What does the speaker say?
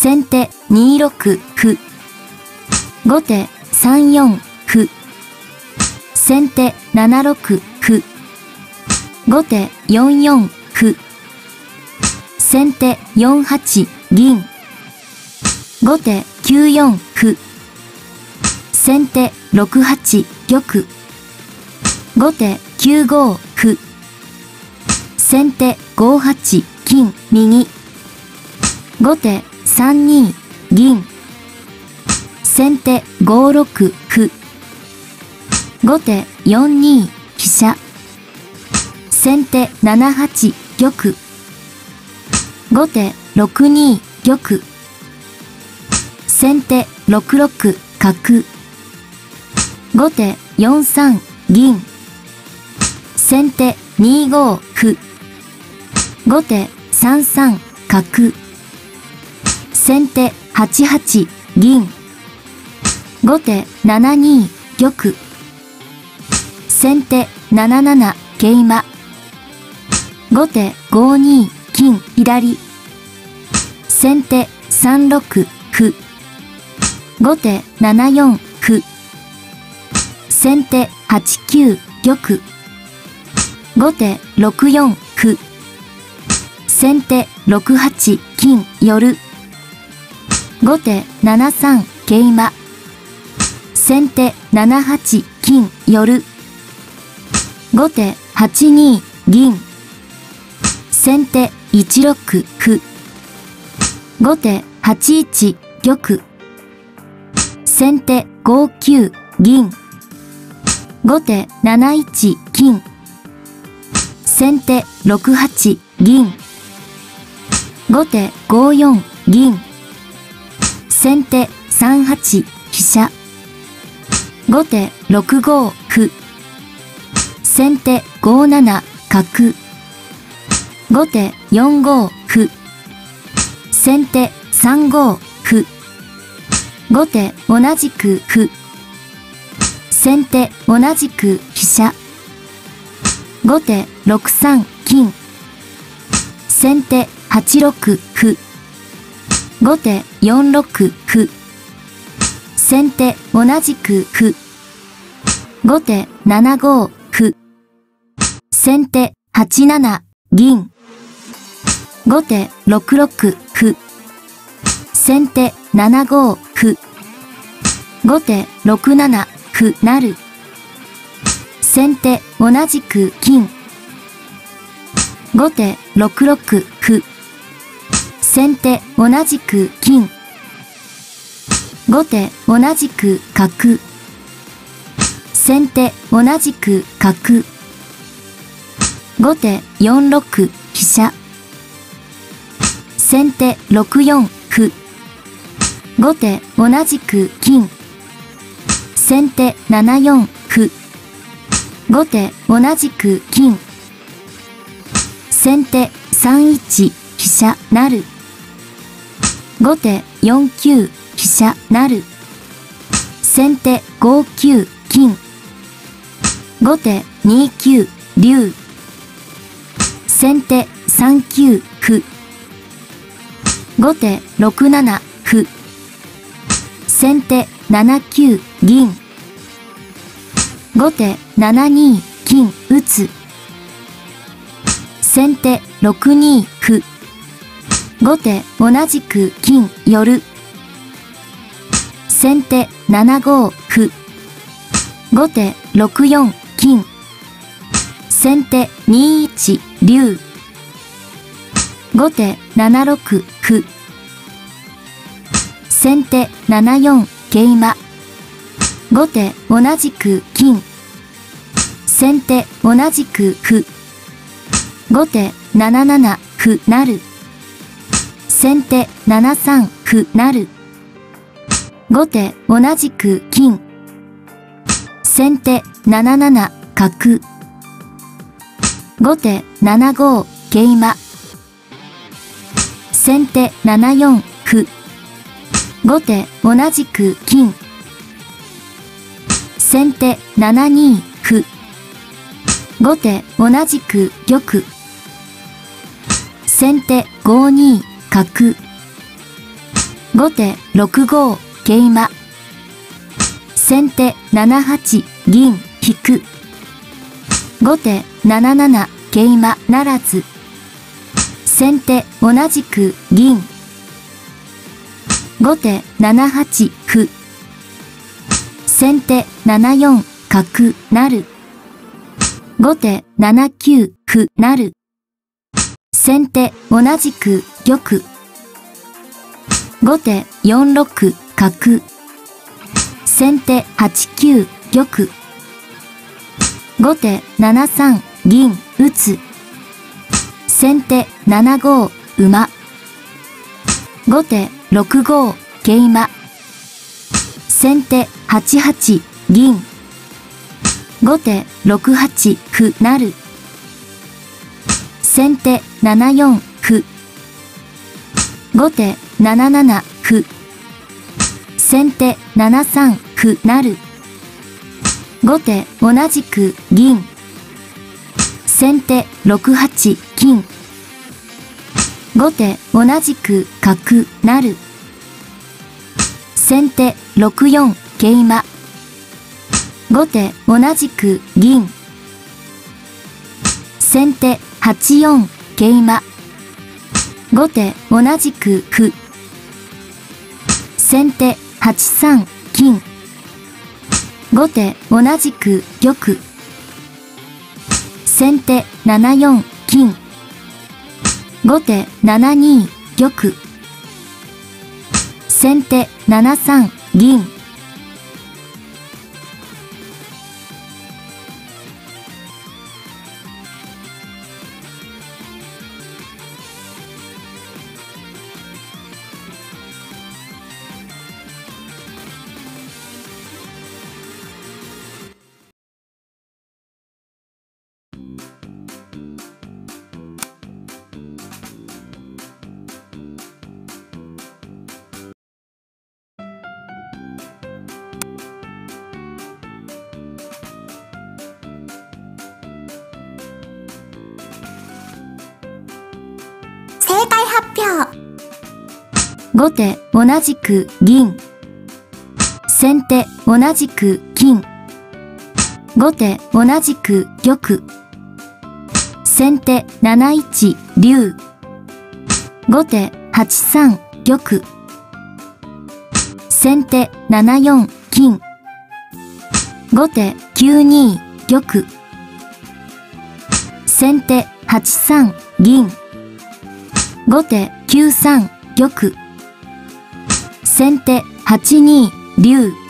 先手2六歩。後手3四歩。先手7六歩。後手4四歩。先手4八銀。後手9四歩。先手6八玉。後手9五歩。先手5八金右。後手3二銀。先手5六歩。後手4二飛車。先手7八玉。後手6二玉。先手6六角。後手4三銀。先手2五歩。後手3三角。先手8八銀。後手7二玉。先手7七桂馬。後手5二金左。先手3六歩。後手7四歩。先手8九玉。後手6四歩。先手6八金寄。後手7三桂馬。先手7八金寄。後手8二銀。先手1六歩。後手8一玉。先手5九銀。後手7一金。先手6八銀。後手5四銀。先手3八飛車。後手6五歩。先手5七角。後手4五歩。先手3五歩。後手同じく歩。先手同じく飛車。後手6三金。先手8六歩。後手4六歩。先手同じく歩。後手7五歩。先手8七銀。後手6六歩。先手7五歩。後手6七歩成。先手同じく金。後手6六歩。先手同じく金。後手同じく角。先手同じく角。後手4六飛車。先手6四歩。後手同じく金。先手7四歩。後手同じく金。先手3一飛車成。後手4九飛車成。先手5九金。後手2九竜。先手3九歩。後手6七歩。先手7九銀。後手7二金打つ。先手6二歩。後手同じく金寄る。先手7五歩。後手6四金。先手2一竜。後手7六歩。先手7四桂馬。後手同じく金。先手同じく歩。後手7七歩成。先手7三歩成。後手同じく金。先手7七角。後手7五桂馬。先手7四歩。後手同じく金。先手7二歩。後手同じく玉。先手5二角。 後手6五桂馬。先手7八銀引く。後手7七桂馬ならず。先手同じく銀。後手7八歩。先手7四角成。後手7九歩成。先手同じく玉。後手4六角。先手8九玉。後手7三銀打つ。先手7五馬。後手6五桂馬。先手8八銀。後手6八歩成。先手7四歩。後手7七歩。先手7三歩成。後手同じく銀。先手6八金。後手同じく角成。先手6四桂馬。後手同じく銀。先手8四桂馬。後手同じく歩。先手8三金。後手同じく玉。先手7四金。後手7二玉。先手7三銀。 正解発表。 後手同じく銀。先手同じく金。後手同じく玉。先手7一竜。後手8三玉。先手7四金。後手9二玉。先手8三銀。後手9三玉。先手8二竜。